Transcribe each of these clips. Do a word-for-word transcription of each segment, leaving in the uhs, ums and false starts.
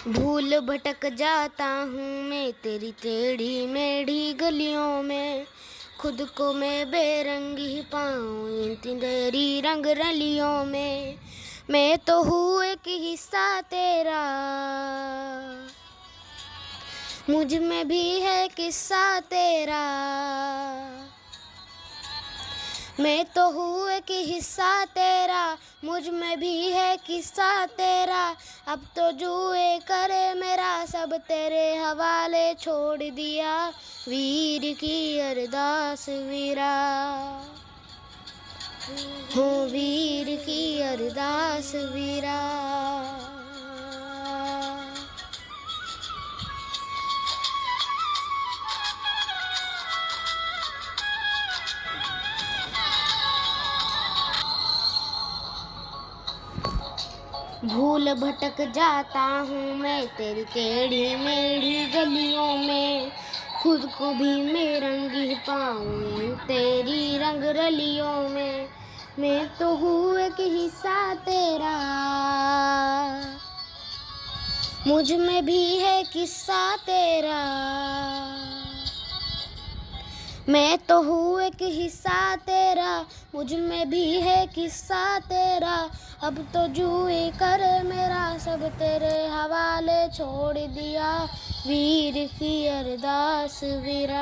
भूल भटक जाता हूँ मैं तेरी टेढ़ी मेढ़ी गलियों में, खुद को मैं बेरंगी पाऊँ इन तेरी रंग रलियों में। मैं तो हूँ एक हिस्सा तेरा, मुझ में भी है किस्सा तेरा। मैं तो हूँ एक हिस्सा तेरा, मुझ में भी है किस्सा तेरा। अब तो जुए करे मेरा सब तेरे हवाले छोड़ दिया, वीर की अरदास वीरा, हो वीर की अरदास वीरा। भूल भटक जाता हूँ मैं तेरी टेढ़ी मेढ़ी गलियों में, खुद को भी मैं रंगी पाऊँ तेरी रंग रलियों में। मैं तो हूँ एक हिस्सा तेरा, मुझ में भी है किस्सा तेरा। मैं तो हूँ एक हिस्सा तेरा, मुझ में भी है किस्सा तेरा। अब तो जुए कर मेरा सब तेरे हवाले छोड़ दिया, वीर की अरदास वीरा,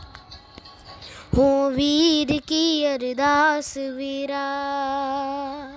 हो वीर की अरदास वीरा।